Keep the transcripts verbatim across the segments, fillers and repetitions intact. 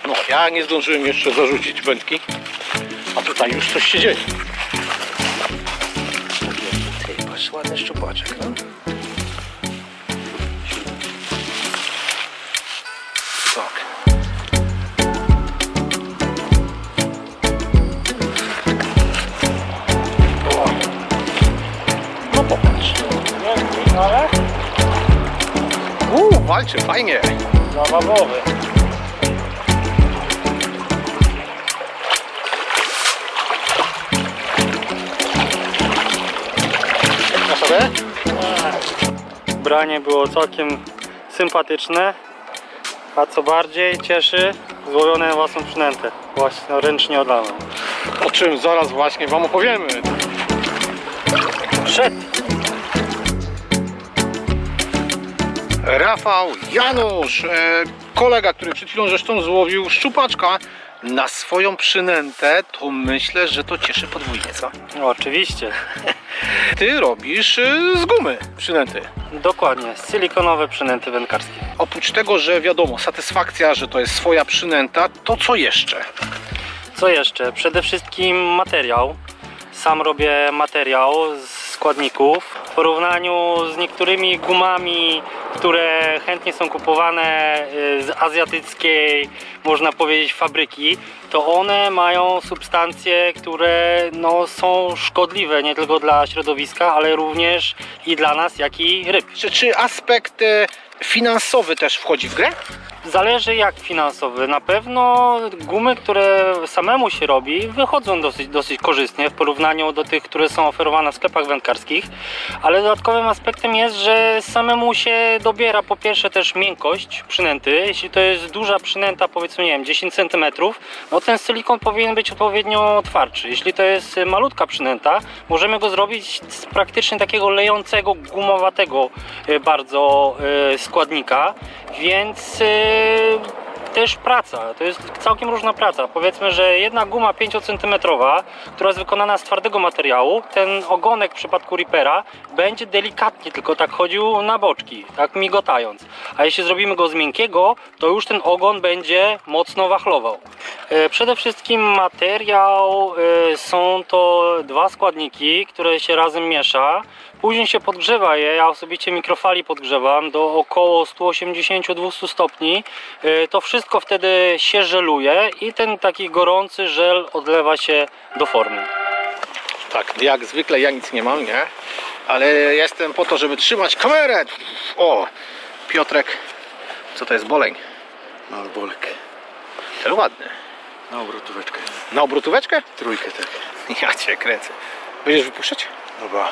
No, ja nie zdążyłem jeszcze zarzucić wędki, a tutaj już coś się dzieje. Ty, patrz, ładny szczupaczek, no. Tak. O. No popatrz. Ale Uuu, walczy, fajnie. zabawowy. Na sobie? Branie było całkiem sympatyczne, a co bardziej cieszy, złowione na własną przynętę, właśnie ręcznie odlaną. O czym zaraz właśnie wam opowiemy. Przed! Rafał Janusz, e, kolega, który przed chwilą zresztą złowił szczupaczka na swoją przynętę, to myślę, że to cieszy podwójnie, co? No, oczywiście, Ty robisz e, z gumy przynęty. dokładnie, silikonowe przynęty wędkarskie. Oprócz tego, że wiadomo, satysfakcja, że to jest swoja przynęta, to co jeszcze? Co jeszcze? Przede wszystkim materiał. Sam robię materiał z składników. W porównaniu z niektórymi gumami, które chętnie są kupowane z azjatyckiej, można powiedzieć, fabryki, to one mają substancje, które no, są szkodliwe nie tylko dla środowiska, ale również i dla nas, jak i ryb. Czy, czy aspekt e, finansowy też wchodzi w grę? Zależy jak finansowy. Na pewno gumy, które samemu się robi, wychodzą dosyć, dosyć korzystnie w porównaniu do tych, które są oferowane w sklepach wędkarskich, ale dodatkowym aspektem jest, że samemu się dobiera po pierwsze też miękkość przynęty. Jeśli to jest duża przynęta, powiedzmy nie wiem, dziesięć centymetrów, no ten silikon powinien być odpowiednio twardszy. Jeśli to jest malutka przynęta, możemy go zrobić z praktycznie takiego lejącego, gumowatego bardzo składnika, więc też praca, to jest całkiem różna praca. Powiedzmy, że jedna guma pięciocentymetrowa, która jest wykonana z twardego materiału, ten ogonek w przypadku Reapera będzie delikatnie tylko tak chodził na boczki, tak migotając. A jeśli zrobimy go z miękkiego, to już ten ogon będzie mocno wachlował. Przede wszystkim materiał, są to dwa składniki, które się razem miesza. Później się podgrzewa je, ja osobiście mikrofali podgrzewam do około stu osiemdziesięciu do dwustu stopni. To wszystko wtedy się żeluje i ten taki gorący żel odlewa się do formy. Tak, jak zwykle ja nic nie mam, nie? Ale jestem po to, żeby trzymać kamerę. O, Piotrek, co to jest boleń? Mały bolek. Ten ładny. Na obrotóweczkę. Na obrotóweczkę? Trójkę tak. Ja cię kręcę. Będziesz wypuszczać? Dobra.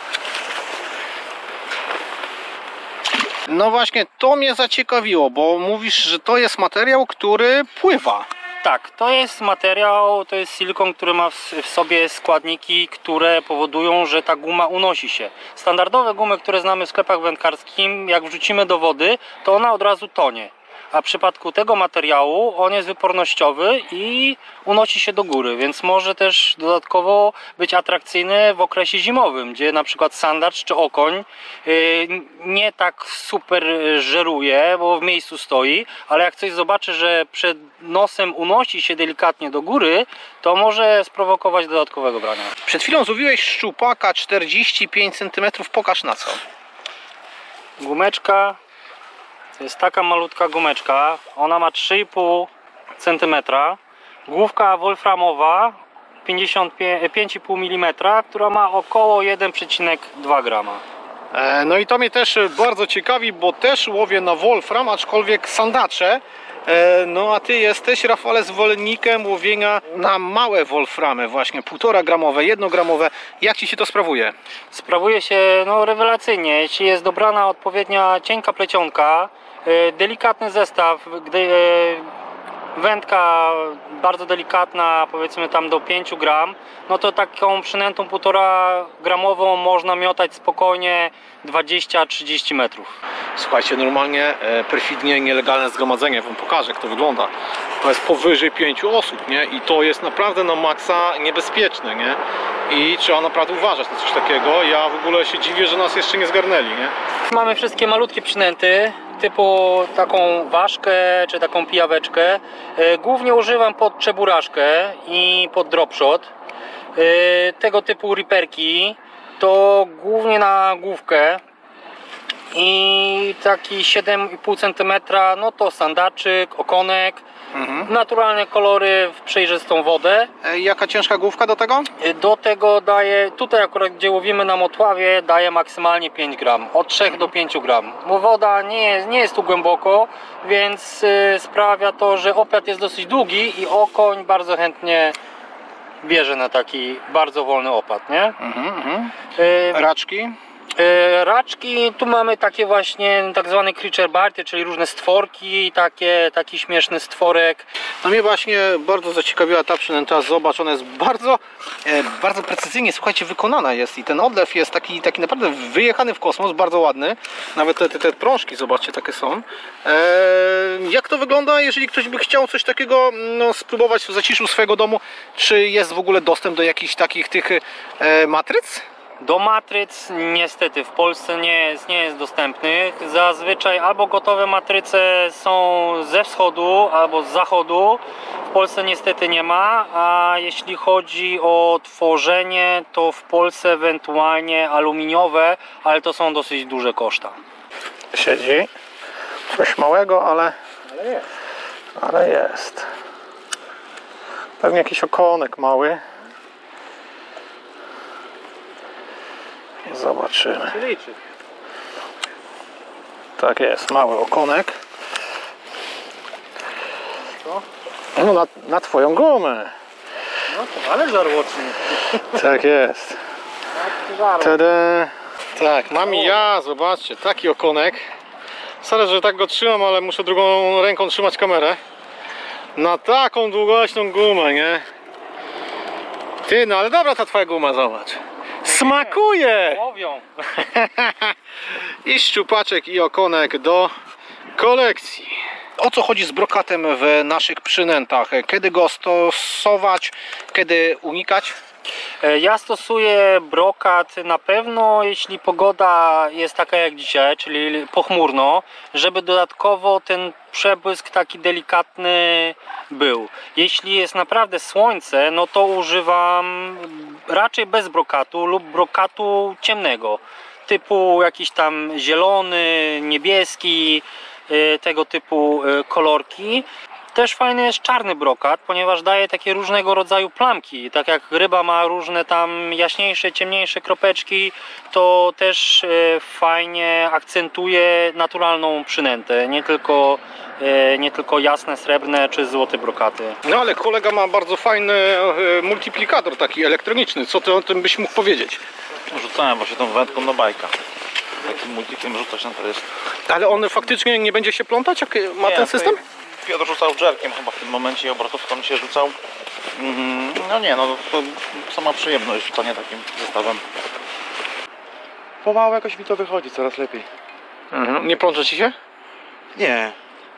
No właśnie, to mnie zaciekawiło, bo mówisz, że to jest materiał, który pływa. Tak, to jest materiał, to jest silikon, który ma w, w sobie składniki, które powodują, że ta guma unosi się. Standardowe gumy, które znamy w sklepach wędkarskich, jak wrzucimy do wody, to ona od razu tonie. A w przypadku tego materiału on jest wypornościowy i unosi się do góry, więc może też dodatkowo być atrakcyjny w okresie zimowym, gdzie na przykład sandacz czy okoń nie tak super żeruje, bo w miejscu stoi, ale jak coś zobaczy, że przed nosem unosi się delikatnie do góry, to może sprowokować dodatkowego brania. Przed chwilą złowiłeś szczupaka czterdzieści pięć centymetrów, pokaż na co. Gumeczka. To jest taka malutka gumeczka, ona ma trzy i pół centymetra. Główka wolframowa pięćdziesiąt pięć i pół milimetra, która ma około jeden przecinek dwa grama. E, no i to mnie też bardzo ciekawi, bo też łowię na wolfram, aczkolwiek sandacze. E, no a ty jesteś, Rafale, zwolennikiem łowienia na małe wolframy, właśnie półtora gramowe, jednogramowe. Jak ci się to sprawuje? Sprawuje się no, rewelacyjnie, jeśli jest dobrana odpowiednia cienka plecionka, e, delikatny zestaw, gdy, e, wędka bardzo delikatna, powiedzmy tam do pięciu gram, no to taką przynętą półtora gramową można miotać spokojnie dwadzieścia trzydzieści metrów. Słuchajcie, normalnie e, perfidnie nielegalne zgromadzenie, wam pokażę, jak to wygląda. to jest powyżej pięciu osób, nie? I to jest naprawdę na maksa niebezpieczne, nie? I trzeba naprawdę uważać na coś takiego. Ja w ogóle się dziwię, że nas jeszcze nie zgarnęli, nie? Mamy wszystkie malutkie przynęty, typu taką ważkę czy taką pijaweczkę. Głównie używam pod czeburaszkę i pod dropshot. Tego typu riperki to głównie na główkę. I taki siedem i pół centymetra, no to sandaczyk, okonek, mhm. naturalne kolory w przejrzystą wodę. E, jaka ciężka główka do tego? Do tego daje, tutaj akurat gdzie łowimy na motławie, daje maksymalnie pięć gram, od trzech do pięciu gram. Bo woda nie jest, nie jest tu głęboko, więc y, sprawia to, że opiat jest dosyć długi i okoń bardzo chętnie bierze na taki bardzo wolny opad, nie? Mhm, mhm. Y, Raczki? Raczki, tu mamy takie właśnie tak zwane creature barty, czyli różne stworki, takie, taki śmieszny stworek. No mnie właśnie bardzo zaciekawiła ta przynęta. Zobacz, ona jest bardzo, e, bardzo precyzyjnie, słuchajcie, wykonana jest i ten odlew jest taki, taki naprawdę wyjechany w kosmos, bardzo ładny. Nawet te, te, te prążki, zobaczcie, takie są. E, jak to wygląda, jeżeli ktoś by chciał coś takiego no, spróbować w zaciszu swojego domu? Czy jest w ogóle dostęp do jakichś takich tych e, matryc? Do matryc niestety w Polsce nie jest, nie jest dostępnych. Zazwyczaj albo gotowe matryce są ze wschodu, albo z zachodu. W Polsce niestety nie ma, a jeśli chodzi o tworzenie, to w Polsce ewentualnie aluminiowe, ale to są dosyć duże koszta. Siedzi. Coś małego, ale... Ale jest. Ale jest. Pewnie jakiś okonek mały. Zobaczymy. Tak jest, mały okonek. No na, na twoją gumę. No to ale żarłoczny. Tak jest. Tada. Tak, mam i ja, zobaczcie, taki okonek. Sorry, że tak go trzymam, ale muszę drugą ręką trzymać kamerę. Na taką długością gumę, nie? Ty, no ale dobra ta twoja guma, zobacz. Smakuje! Łowią. I szczupaczek i okonek do kolekcji. O co chodzi z brokatem w naszych przynętach? Kiedy go stosować, kiedy unikać? Ja stosuję brokat na pewno, jeśli pogoda jest taka jak dzisiaj, czyli pochmurno, żeby dodatkowo ten przebłysk taki delikatny był. Jeśli jest naprawdę słońce, no to używam raczej bez brokatu lub brokatu ciemnego, typu jakiś tam zielony, niebieski, tego typu kolorki. Też fajny jest czarny brokat, ponieważ daje takie różnego rodzaju plamki. Tak jak ryba ma różne tam jaśniejsze, ciemniejsze kropeczki, to też fajnie akcentuje naturalną przynętę, nie tylko, nie tylko jasne, srebrne czy złote brokaty. No ale kolega ma bardzo fajny multiplikator taki elektroniczny. Co ty o tym byś mógł powiedzieć? Rzucałem właśnie tą wędką na bajka. Takim multikiem rzucać na to jest. Ale on faktycznie nie będzie się plątać, jak ma Nie, ten system? Piotr rzucał jerkiem chyba w tym momencie i obrotówką się rzucał. Mm, no nie, no to sama przyjemność rzucania takim zestawem. Pomału jakoś mi to wychodzi, coraz lepiej. Mhm. Nie plącze ci się? Nie.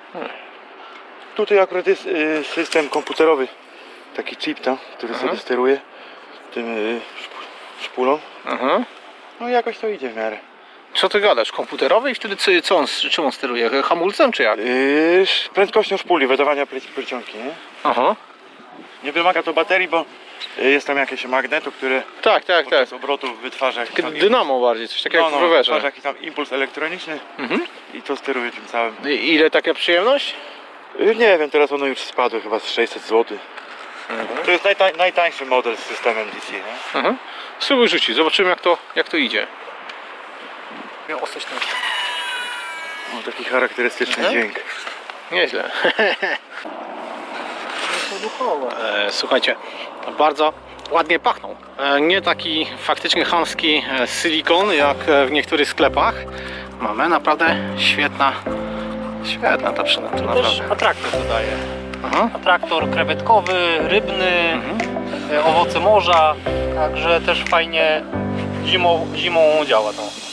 Tutaj akurat jest y, system komputerowy, taki chip tam, który Mhm. sobie steruje tym y, szpulą. Mhm. No i jakoś to idzie w miarę. Co ty gadasz? Komputerowy i wtedy co- co on, czym on steruje? Hamulcem czy jak? Yy, prędkością szpuli, wydawania pleci- plecionki, nie? Aha. Nie wymaga to baterii, bo y, jest tam jakieś magneto, które Tak, tak, tak. podczas obrotów wytwarza jakiś Takie tam, dynamo bardziej, coś takiego no, jak w no, rowerze. wytwarza jakiś tam impuls elektroniczny Mhm. i to steruje tym całym. I ile taka przyjemność? Y, nie wiem, teraz one już spadły chyba z sześćset złotych. To jest najtań, najtańszy model z systemem D C, nie? Mhm. Spróbuj rzucić, zobaczymy jak to, jak to idzie. Miał ostać ten... Ma taki charakterystyczny Mhm. dźwięk. Nieźle. e, słuchajcie, bardzo ładnie pachną. E, nie taki faktycznie chamski e, silikon jak w niektórych sklepach. Mamy naprawdę świetna, świetna ta przynęta, Też naprawdę. atraktor dodaje. Aha. Atraktor krewetkowy, rybny, Mhm. owoce morza, także też fajnie zimą, zimą działa to.